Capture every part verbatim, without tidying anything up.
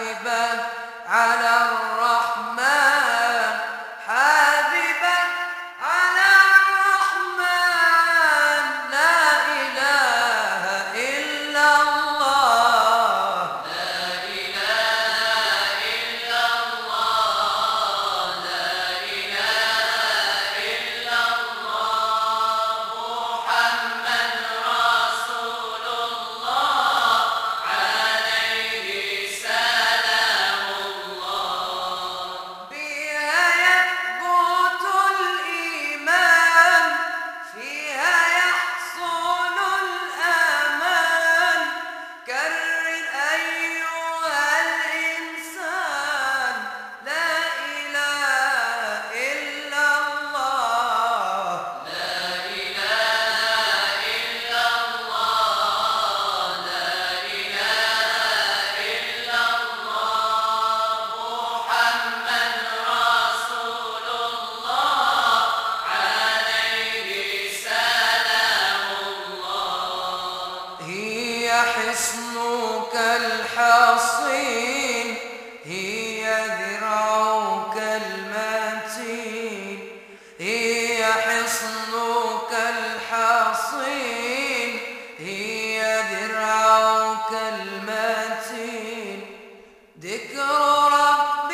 حاببة على الرحمن، حاببة على الرحمن، لا إله إلا الله، لا إله إلا الله، لا إله إلا الله، محمد رسول الله، عليه سلام الله. بها يثبت الإيمان، فيها يحصل الأمان، كرر أيها الإنسان، لا إله إلا الله، لا إله إلا الله، لا إله إلا الله، محمد رسول الله، عليه سلام الله. هي حصنك الحصين، هي ذراعك المتين، هي حصنك الحصين، هي ذراعك المتين، ذكر رب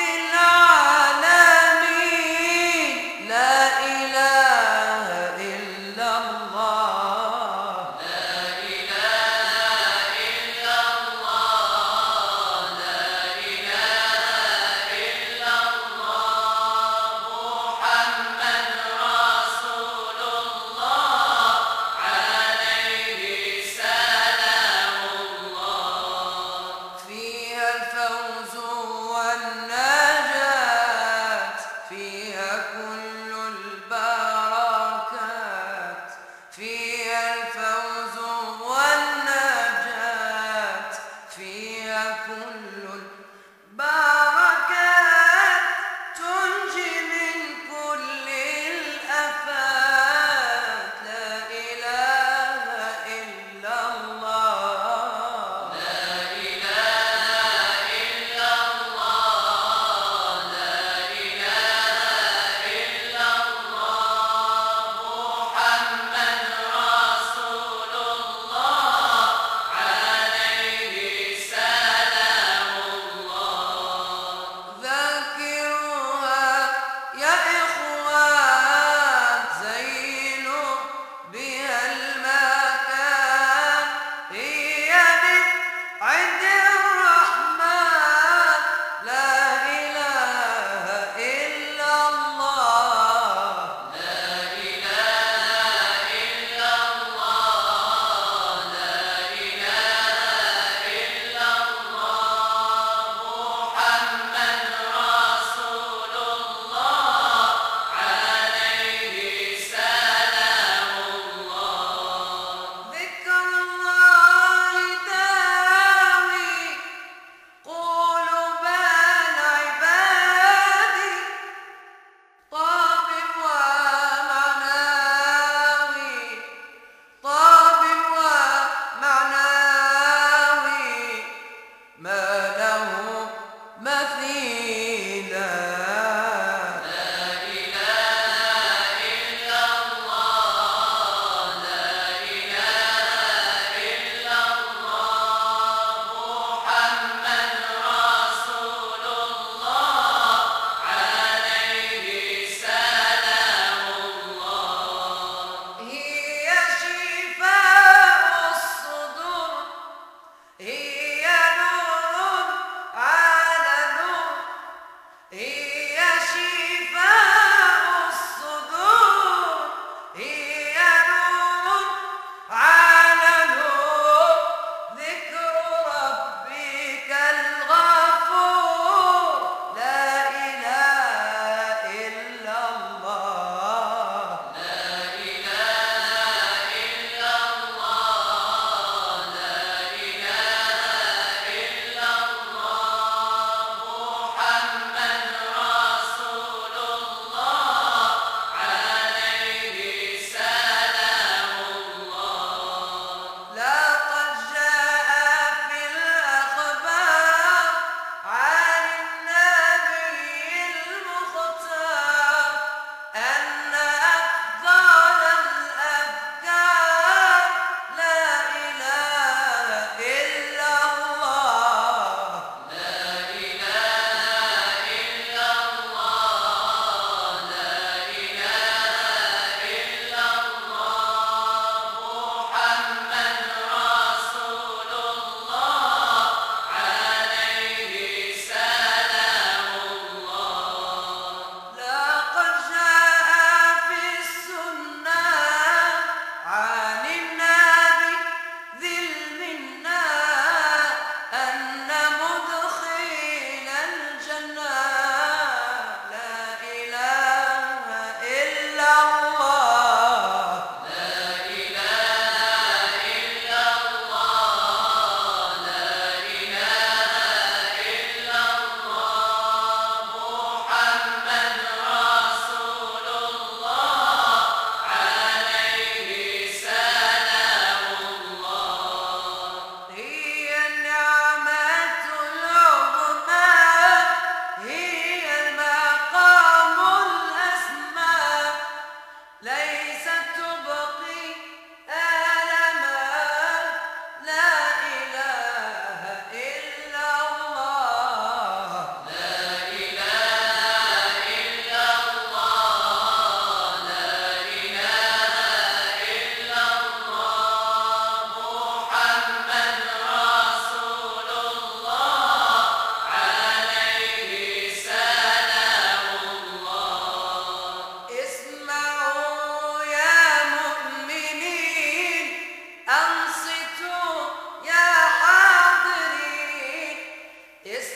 العالمين، لا إله إلا الله، لا إله إلا الله، لا إله إلا الله، محمد رسول الله، عليه سلام الله. فيها الفوز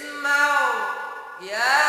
اسمعوا يا